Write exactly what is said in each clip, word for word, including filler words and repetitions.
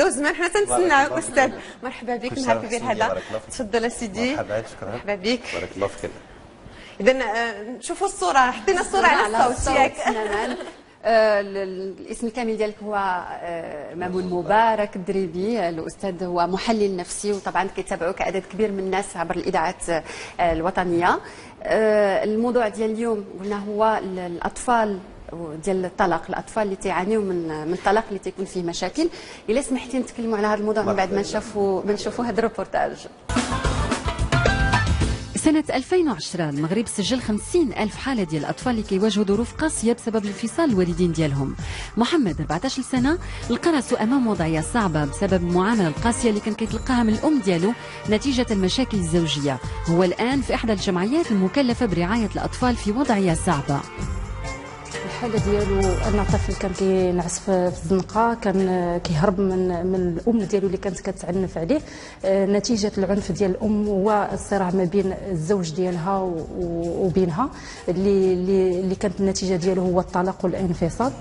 كيداو زمان حنا تنتسناوك استاذ. مرحبا بك نهار كبير هذا. تفضل اسيدي. مرحبا شكرا. مرحبا بك. بارك الله فيك. اذا نشوفوا الصوره، حطينا الصوره على الصوت ياك. الاسم الكامل ديالك هو مامون مبارك الدريبي. الاستاذ هو محلل نفسي، وطبعا كيتابعوك عدد كبير من الناس عبر الاذاعات الوطنيه. الموضوع ديال اليوم قلنا هو الاطفال ديال الطلاق، الاطفال اللي تيعانيوا من من الطلاق اللي تيكون فيه مشاكل. الا سمحتي نتكلموا على هذا الموضوع من بعد ما نشوفوا ما نشوفوا هذا الروبورتاج. سنة ألفين وعشرة المغرب سجل خمسين ألف حالة ديال الأطفال اللي كيواجهوا ظروف قاسية بسبب انفصال الوالدين ديالهم. محمد أربعة عشر سنة لقى راسو أمام وضعية صعبة بسبب المعاملة القاسية اللي كان كيتلقاها من الأم ديالو نتيجة المشاكل الزوجية. هو الآن في إحدى الجمعيات المكلفة برعاية الأطفال في وضعية صعبة. الحاله ديالو ان طفل كان كينعس في الزنقه، كان كيهرب من من الام ديالو اللي كانت كتعنف عليه نتيجه العنف ديال الام والصراع ما بين الزوج ديالها وبينها، اللي اللي كانت النتيجه ديالو هو الطلاق والانفصال.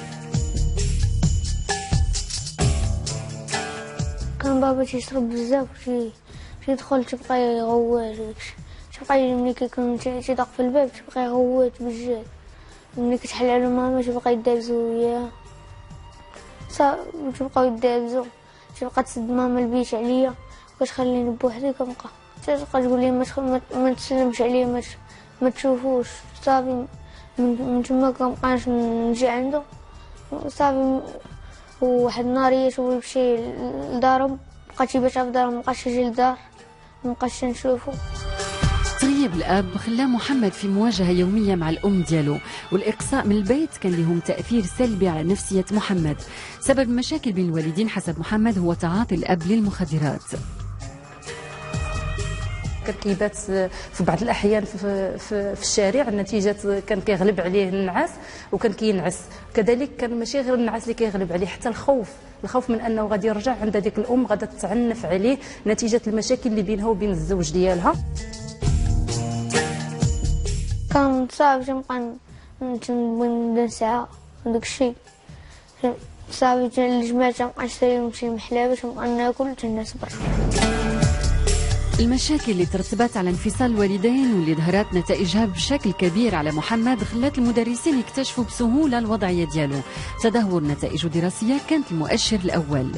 كان بابا تيشرب بزاف، تيدخل تيبقى يغوت، تيبقى ملي كيكون تيدق في الباب تيبقى يغوت بجد، ملي كتحل على ماما تيبقى يدابزو وياها، صافي تيبقاو يدابزو، تيبقى تسد ماما البيت عليا وكتخليني بوحدي، كنبقى تتبقى تقول لي ما ما تسلمش عليه، ما ما تشوفوش، صافي من تما كنبقاش نجي عنده صافي. وواحد النهار يشوف يمشي لدارهم، بقى تيبات في دارهم، مبقاش يجي للدار، مبقاش نشوفو. تغيب الاب خلى محمد في مواجهه يوميه مع الام ديالو، والاقصاء من البيت كان لهم تاثير سلبي على نفسيه محمد. سبب المشاكل بين الوالدين حسب محمد هو تعاطي الاب للمخدرات. كان كيبات في بعض الاحيان في, في, في الشارع نتيجه كان كيغلب عليه النعاس وكان كينعس. كذلك كان ماشي غير النعاس اللي كيغلب عليه، حتى الخوف، الخوف من انه غادي يرجع عند هذيك الام غادا تعنف عليه نتيجه المشاكل اللي بينها وبين الزوج ديالها. كان صعب تنبقى ننسى داك الشيء، صافي الجماعه تنبقى نشري لهم شي محلى تنبقى ناكل تنصبر. المشاكل اللي ترتبت على انفصال الوالدين واللي ظهرت نتائجها بشكل كبير على محمد خلات المدرسين يكتشفوا بسهوله الوضعيه ديالو. تدهور نتائجه الدراسيه كانت المؤشر الاول.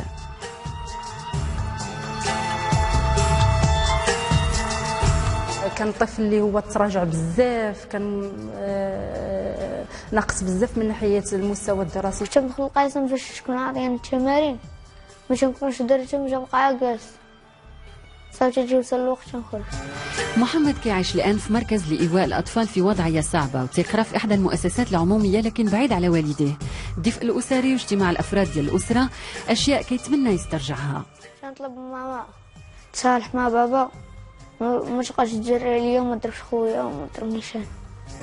كان طفل اللي هو تراجع بزاف، كان ناقص بزاف من ناحيه المستوى الدراسي. كنت ندخل القسم فاش تكون عاطيين التمارين ما تنكونش درت، باش نبقى جالس صافي تجوز الوقت ندخل. محمد كيعيش الان في مركز لايواء الاطفال في وضعيه صعبه، وتيقرا في احدى المؤسسات العموميه لكن بعيد على والديه. الدفء الاسري واجتماع الافراد ديال الاسره اشياء كيتمنى يسترجعها. كنطلب من ماما تصالح مع بابا، ما تبقاش تجري عليا وما تضربش خويا وما تضربنيش انا.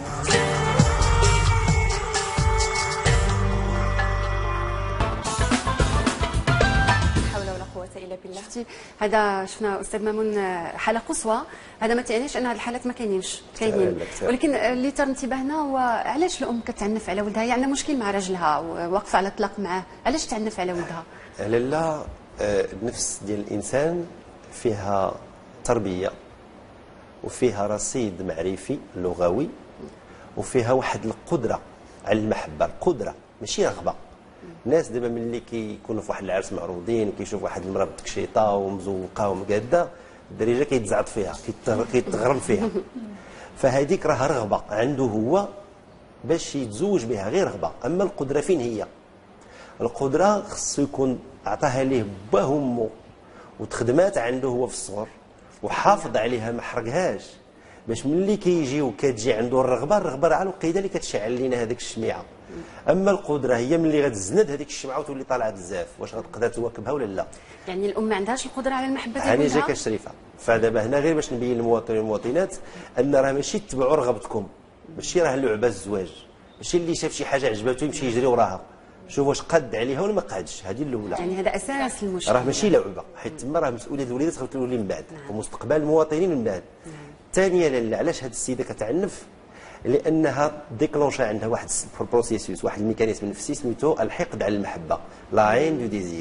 الا بالله. شفتي هذا شفنا استاذ مامون حاله قصوى، هذا ما تعنيش ان هذه الحالات ما كاينينش، كاينين، ولكن اللي تر انتباهنا هو علاش الام كتعنف على ولدها؟ هي عندها مشكل مع راجلها واقفه على الطلاق معاه، علاش تعنف على ولدها؟ لالا النفس ديال الانسان فيها تربيه وفيها رصيد معرفي لغوي وفيها واحد القدره على المحبه، القدره ماشي رغبه. الناس دابا ملي كيكونوا في واحد العرس معروضين كيشوف واحد المراه متكشيطه ومزوقه ومقاده الدرجه كيتزعط فيها، كيتغرم فيها، فهذيك راه رغبه عنده هو باش يتزوج بها، غير رغبه. اما القدره فين هي؟ القدره خصو يكون عطاها ليه با امه وتخدمات عنده هو في الصغر وحافظ عليها ما حرقهاش، باش ملي كيجي وكتجي عنده الرغبه، الرغبه راه الوقيده اللي كتشعل لينا هذيك الشميعه. اما القدره هي ملي غتزند هذيك الشمعه وتولي طالعه بزاف، واش غتقدر تواكبها ولا لا؟ يعني الام ما عندهاش القدره على المحبه ديال ولدها. ولدها. هاني جاك الشريفه، فدابا هنا غير باش نبين للمواطنين والمواطنات ان راه ماشي تبعوا رغبتكم، ماشي راه لعبه الزواج، ماشي اللي شاف شي حاجه عجبته يمشي يجري وراها، شوف واش قد عليها ولا ما قادش، هذه الاولى. يعني هذا اساس المشكله، راه ماشي لعبه، حيت تما راه مسؤوليه الوليدات غتولي من بعد، نعم. ومستقبل المواطنين من بعد. ثانيا لاله، علاش هذه السيده كتعنف؟ لانها ديكلونشا عندها واحد البروسيسوس، واحد الميكانيزم نفسي سميتو الحقد على المحبه، لا عين دو ديزير.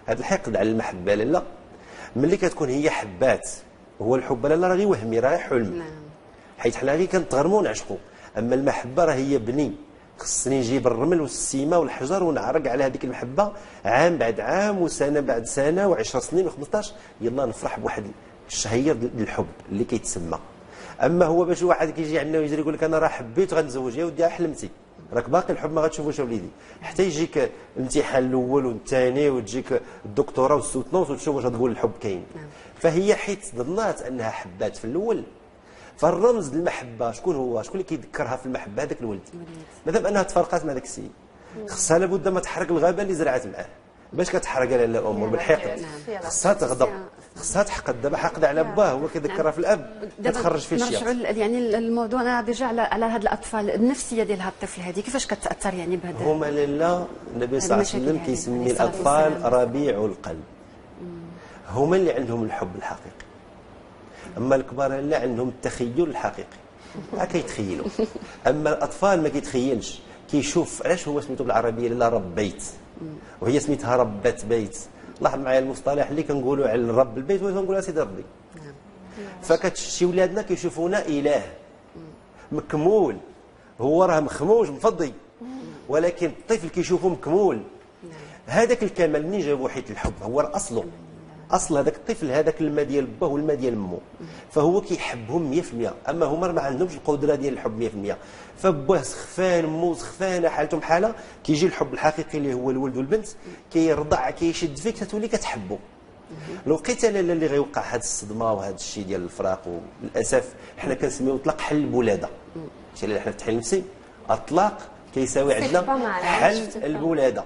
هذا الحقد على المحبه لالا ملي كتكون هي حبات، هو الحب لالا راه غير وهمي راه حلم. نعم. حيت حنا غير كنتغرموا ونعشقوا، اما المحبه راه هي بني، خصني نجيب الرمل والسيمه والحجر ونعرق على هذيك المحبه عام بعد عام وسنه بعد سنه وعشر سنين وخمسطاش، يلا نفرح بواحد الشهير ديال الحب اللي كيتسمى. اما هو باش واحد كيجي عندنا ويجري يقول لك انا راه حبيت غنتزوج، يا ودي حلمتي راك باقي الحب ما غتشوفوش اوليدي، حتى يجيك الامتحان الاول والثاني وتجيك الدكتوراه والسوتنونس وتشوف واش غتقول الحب كاين. فهي حيت ظنات انها حبات في الاول، فالرمز للمحبه شكون هو؟ شكون اللي كيذكرها في المحبه؟ هذاك الولد. مادام انها تفرقات مع ذاك السيد خصها لابد ما تحرق الغابه اللي زرعت معاه. باش كتحرق على الامور بالحقد خصها تغضب، خصها تحقد. دابا حقد على باه هو كيذكرها في الاب كتخرج فيه الشيء. نرجعوا يعني الموضوع انا بيرجع على, على هاد الاطفال، النفسيه ديال هاد الطفل هذه كيفاش كتاثر يعني بهذا؟ هما لالا النبي صلى الله عليه وسلم كيسمي الاطفال ربيع القلب، هما اللي عندهم الحب الحقيقي. اما الكبار لا عندهم التخيل الحقيقي، ما كيتخيلوا. اما الاطفال ما كيتخيلش، كيشوف. علاش هو سميتو بالعربيه لا رب بيت وهي سميتها ربة بيت؟ لاحظ معايا المصطلح اللي كنقولوا على رب البيت ولا كنقولوا سيدي ربي. فكتشي ولادنا كيشوفونا اله مكمول، هو راه مخموج مفضي، ولكن الطفل كيشوفه مكمول. هذاك الكمال منين جابوه؟ حيت الحب هو اصله، اصل هذاك الطفل هذاك الماء ديال باه والماء ديال مو، فهو كيحبهم مية في المية. اما هما ما عندهمش القدره ديال الحب مية في المية، فباه سخفان مو سخفانه حالتهم حاله، كيجي الحب الحقيقي اللي هو الولد والبنت كيرضع كيشد فيك تتولي كتحبه. لو لقيت انا اللي غيوقع هذه الصدمه وهذا الشيء ديال الفراق، وللاسف حنا كنسميو اطلاق حل الولاده. شتي اللي حنا في التحليل النفسي اطلاق كيساوي عندنا حل الولاده.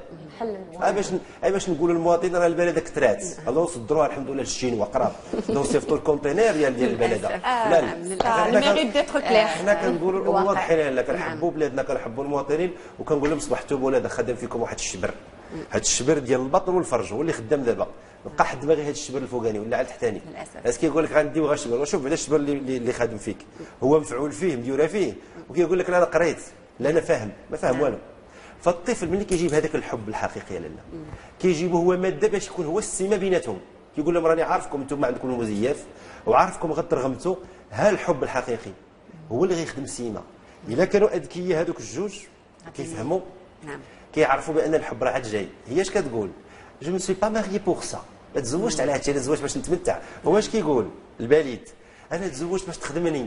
اه باش اه باش نقولوا للمواطن راه البلده كثرات، الله صدروها الحمد لله للشينوا قراب دو صيفطوا الكونتينر ديال ديال البلده. لا لا الميريت ديتر كلير. حنا كنقولوا الامور واضحين لك، كنحبوا بلادنا كنحبوا المواطنين، وكنقول لهم صبحتوا بولاد خدام فيكم واحد الشبر، هذا الشبر ديال البطن والفرج هو اللي خدام دابا. بقى حد باغي هذا الشبر الفوقاني ولا على التحتاني، للاسف كيقول لك غنديو غير الشبر. وشوف هذا الشبر اللي اللي خادم فيك هو مفعول فيه مديوره فيه، وكيقول لك لا انا قريت لا انا فاهم، ما فاهم والو. فالطفل ملي كيجيب هذاك الحب الحقيقي يا لاله كيجيبه هو ماده باش يكون هو السمه بيناتهم. كيقول لهم راني عارفكم انتم عندكم المزيف وعارفكم غترغمتوا، ها الحب الحقيقي هو اللي غيخدم السمه. الا كانوا اذكياء هذوك الجوج كيفهموا، نعم كيعرفوا بان الحب راه عاد جاي. هي اش كتقول؟ جو مي سوي با ماريي بوغ سا، ما تزوجت على هادشي، انا تزوجت باش نتمتع. هو اش كيقول البليد؟ انا تزوجت باش تخدمني،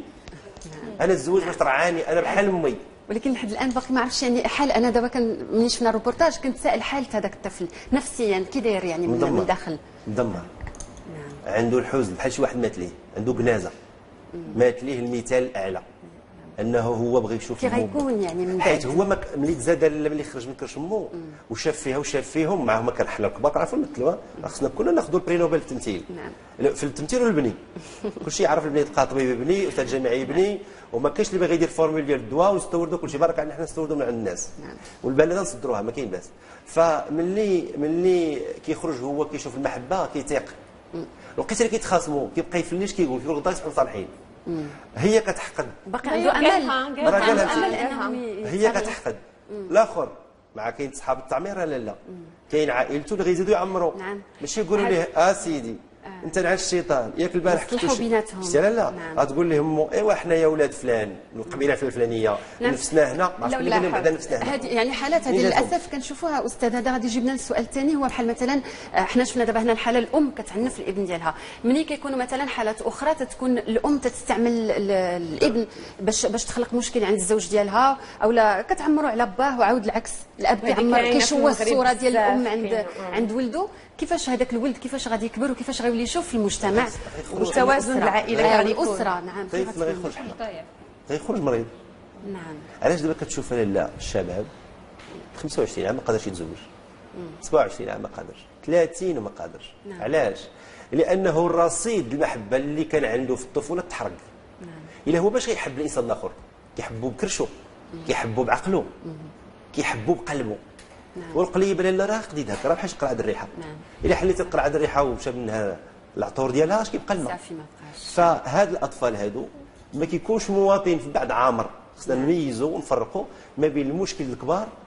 انا تزوجت باش ترعاني، انا بحال امي. ولكن لحد الان باقي ما عرفتش يعني حال. انا دابا كان ملي شفنا الروبورتاج كنت سائل حاله هذاك الطفل نفسيا كي داير يعني من, من داخل. مدمر، نعم. عنده الحزن بحال شي واحد مات ليه، عنده جنازه مات ليه المثال الاعلى، انه هو بغى يشوف كي غيكون يعني من بعد، حيت هو مك... ملي تزاد ملي خرج من كرش امه وشاف فيها وشاف فيهم معاه، ما كان حنا الكبار كنعرفوا نمثلوا، خصنا كلنا ناخذوا البري نوبل في التمثيل. نعم. في التمثيل والبني كلشي يعرف البني تلقى طبيب يبني، استاذ جامعي يبني، وما كاينش اللي باغي يدير فورمول ديال الدواء ونستوردوا كلشي بارك علينا حنا نستوردوا من عند الناس. نعم. والبلده نصدروها ما كاين باس. فملي ملي كيخرج هو كيشوف المحبه كيتيق. لقيت اللي كيتخاصموا كيبقى يفليش كيقول كيقول غدا يصبحوا صالحين. هي كتحقد، باقي عنده امل، باقي عنده امل انهم هي كتحقد. الاخر مع كاين صحاب التعمير لا لا كاين عائلته اللي غيزيدوا يعمروا. نعم. ماشي يقولوا ليه اه سيدي آه. انت نعس الشيطان ياك البارح كنتو بيناتهم لا لا نعم. غتقول لهم ايوا حنا يا ولاد فلان من القبيله الفلانيه. نعم. نفسنا هنا ما عرفتش اللي بعدا نفسنا هنا. هذه يعني حالات هذه للاسف كنشوفوها استاذ. هذا غادي يجيب لنا السؤال الثاني، هو بحال مثلا حنا شفنا دابا هنا الحاله الام كتعنف الابن ديالها، ملي كيكونوا مثلا حالات اخرى تتكون الام تستعمل الابن باش باش تخلق مشكل عند الزوج ديالها، اولا كتعمروا على باه وعاود العكس، الاب كيعمر كيشوه الصوره ديال الام عند عند ولده. كيفاش هذاك الولد كيفاش غادي يكبر وكيفاش غيولي يشوف في المجتمع والتوازن العائلي يعني الاسره. نعم. كيف ما غيخرج حنا غيخرج مريض. نعم. علاش دابا كتشوف لا الشباب خمسة وعشرين عام ما قادرش يتزوج، سبعة وعشرين عام ما قادرش، ثلاثين وما قادرش. نعم. علاش؟ لانه الرصيد المحبه اللي كان عنده في الطفوله تحرق. نعم. الا هو باش يحب الانسان الاخر كيحبو بكرشو، كيحبو بعقله، كيحبو بقلبه. نعم. والقليب لا راه قديد هكا راه بحال شي قرعه الريحه. نعم. الا حليت القرعه الريحه ومشى منها العطور ديالها اش كيبقى الماء صافي ما بقاش. فهاد الاطفال هادو ما كيكونش مواطن في بعد عامر. خصنا نميزوا ونفرقوا ما بين المشكل الكبار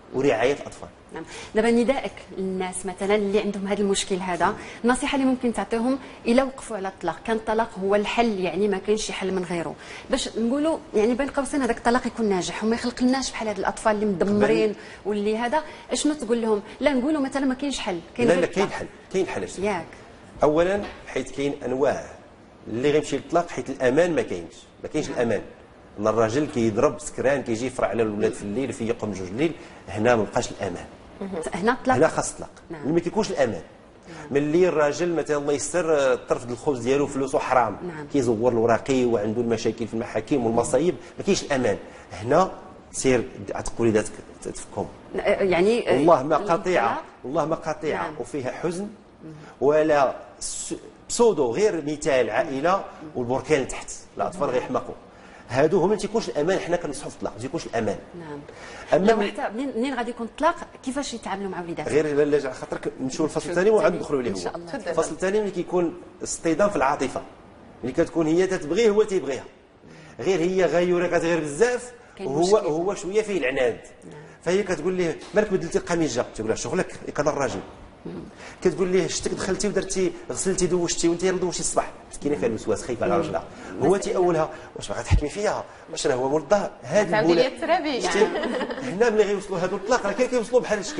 ورعايه الاطفال. نعم. دابا ندائك للناس مثلا اللي عندهم هذا المشكل هذا، النصيحه اللي ممكن تعطيهم الى وقفوا على الطلاق، كان الطلاق هو الحل يعني ما كاينش شي حل من غيره، باش نقولوا يعني بين قوسين هذاك الطلاق يكون ناجح وما يخلق لناش بحال هاد الاطفال اللي مدمرين واللي هذا، اشنو تقول لهم؟ لا نقولوا مثلا ما كاينش حل، كاين لا لا كاين حل، كاين حل. ياك اولا حيت كاين انواع اللي غيمشي للطلاق حيت الامان ما كاينش، ما كاينش الامان. ان الراجل كيضرب سكران كيجي يفرع على الاولاد في الليل يفيقهم جوج الليل، هنا ما بقاش الامان. هنا الطلاق هنا خاص الطلاق. نعم. ما كيكونش الامان. ملي الراجل مثلا الله يستر الطرف ديال الخبز ديالو فلوسه حرام، نعم. كيزور الوراقي وعنده المشاكل في المحاكم والمصايب، ما كاينش الامان. هنا سير عتق وليداتك تفكهم. يعني والله ما قطيعه، والله ما قطيعه. نعم. وفيها حزن ولا بسودو غير مثال عائله والبركان تحت الاطفال غيحمقوا. هادو هما ما تيكونش الامان. حنا كنصحوا في الطلاق ما تيكونش الامان. نعم. اما لو حتى منين غادي يكون الطلاق كيفاش يتعاملوا مع وليداتهم؟ غير لا خاطرك نمشيو للفصل الثاني وعاد ندخلوا ليه. هو الفصل الثاني ملي كيكون اصطدام في العاطفه، ملي كتكون هي تتبغيه هو تيبغيها، غير هي غيورة كتغير بزاف وهو هو شويه فيه العناد. فهي كتقول ليه مالك بدلتي القميجه؟ تقول لها شغلك كان الراجل. كتقول ليه شتك دخلتي ودرتي غسلتي دوشتي وانت دوشتي الصباح، مسكينه فيها الوسواس خايفه على راجلها. هو تيأولها واش باغا تحكمي فيها؟ واش راه هو مول الدار؟ هذه البوله هنا ملي غيوصلوا هذو الطلاق راه كاين كيوصلوا بحال الشكل.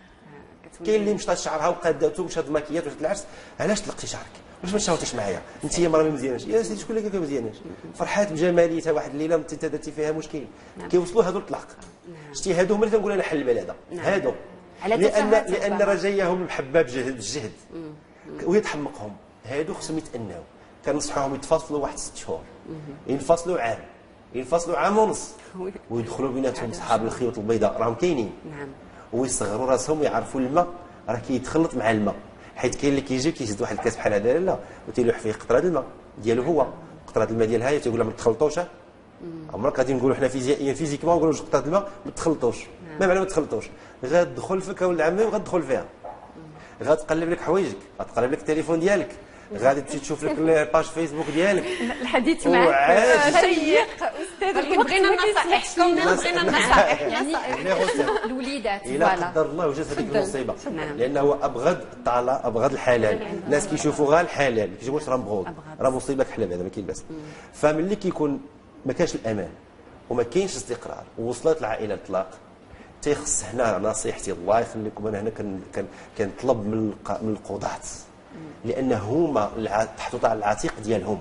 كاين اللي مشات شعرها وقادته ومشات الماكيات ومشات العرس. علاش طلقتي شعرك؟ واش ما تشاورتيش معايا؟ انت هي مرا ما مزياناش. يا سيدي شكون اللي قال لك مزياناش؟ فرحات بجماليتها واحد الليله انت درتي فيها مشكل. كيوصلوا هذو الطلاق. شتي هادو هما اللي كنقول انا حل البلاد هادو. لان لان راه جاياهم المحبه بالجهد ويتحمقهم. هادو خصهم يتأناو. كنصحوهم يتفاصلوا واحد ست شهور، ينفصلوا عام، ينفصلوا عام ونص، ويدخلوا بيناتهم صحاب الخيوط البيضاء راهم كاينين. نعم. ويصغروا راسهم ويعرفوا الماء راه كيتخلط مع الماء. حيت كاين اللي كيجي كيشد واحد الكاس بحال هذا لا وتيلوح فيه قطره الماء ديالو هو، قطره الماء ديالها هي تيقول لها ما تخلطوش. عمرك غادي نقولوا حنا فيزيائيا فيزيكمون نقولوا قطره الماء ما تخلطوش. ما معنى ما تخلطوش؟ غتدخل فيك ولد عمي وغتدخل فيها، غتقلب لك حوايجك، غتقلب لك التليفون ديالك، غادي تمشي تشوف لك الباج فيسبوك ديالك. الحديث معك شيق استاذ، ولكن بغينا نصائحكم بغينا النصائح يعني الوليدات. الى قدر الله وجات هذيك المصيبه، لانه هو ابغض الطلاق، ابغض الحلال. الناس كيشوفوا غير الحلال، ما كيشوفوش راه مبغوض، راه مصيبه كحله هذا ما كاين باس. فملي كيكون ما كانش الامان وما كاينش استقرار ووصلت العائله للطلاق، تيخص هنا نصيحتي الله يخليكم، انا هنا كنطلب من من القضاة، لان هما محطوط على العتيق ديالهم.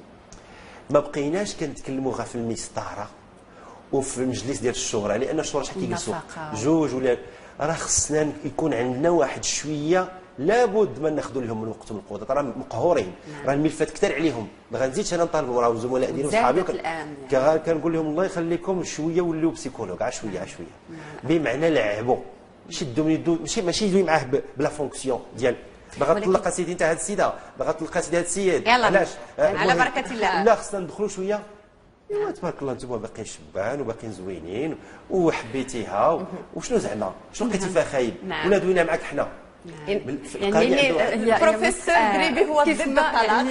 ما بقيناش كنتكلموا غير في المسطره وفي المجلس ديال الشورى، لان الشورى شحال كيجلسوا جوج ولا راه خصنا يكون عندنا واحد شويه، لابد ما ناخذوا لهم من وقتهم القضاة، راه مقهورين. راه الملفات كثر عليهم، ما غنزيدش انا نطالبهم، راه الزملاء ديالي وصحابي كنقول لهم الله يخليكم شويه وليو بسيكولوج، عا شويه عا شويه، بمعنى لعبوا، شدوا من يدو، ماشي ماشي يدوي معاه بلا فونكسيون ديال باغا تطلق سيدي انت هاد السيده، باغا تطلق سيدي هاد السيد، علاش؟ على بركه الله. لا خصنا ندخلوا شويه. ايوا تبارك الله انتم باقيين شبان وباقيين زوينين وحبيتيها، وشنو زعما؟ شنو لقيتي فيها خايب؟ ولا دوينا معاك حنا. يعني البروفيسور دريبي هو ضد الطلاق،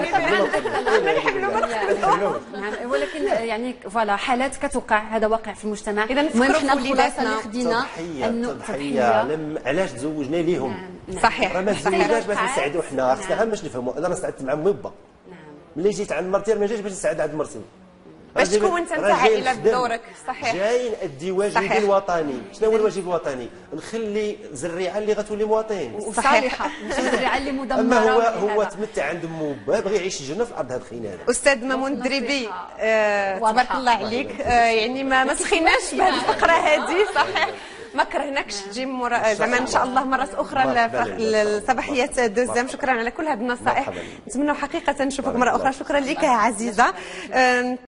ولكن يعني فوالا حالات كتوقع، هذا واقع في المجتمع. اذا نفكروا في وليداتنا خدينا انه تضحيه. علاش تزوجنا ليهم؟ صحيح، راه ما تزوجناش باش نساعدوا حنا، خصنا غير باش نفهموا. انا راه ساعدت مع امي وبا، ملي جيت عند مرتي ما جيتش باش نساعد عند مرتي، باش تكون انت عائله بدورك. صحيح، جاي نأدي واجبي الوطني. شنو هو الواجب الوطني؟ نخلي زريعه اللي غتولي مواطن وصالحه، زريعه اللي مدمره. اما هو هو تمتع عند مو بغى يعيش الجنه في الارض. هذا خينا هذا استاذ مامون الدريبي، آه تبارك الله عليك. آه يعني ما ما سخيناش بهذه الفقره هذه. صحيح، ما كرهناكش تجي مرة زعما ان شاء الله مرات اخرى لصباحيات دوزام. شكرا على كل هذه النصائح، نتمنى حقيقه نشوفك مره اخرى. شكرا لك يا عزيزه.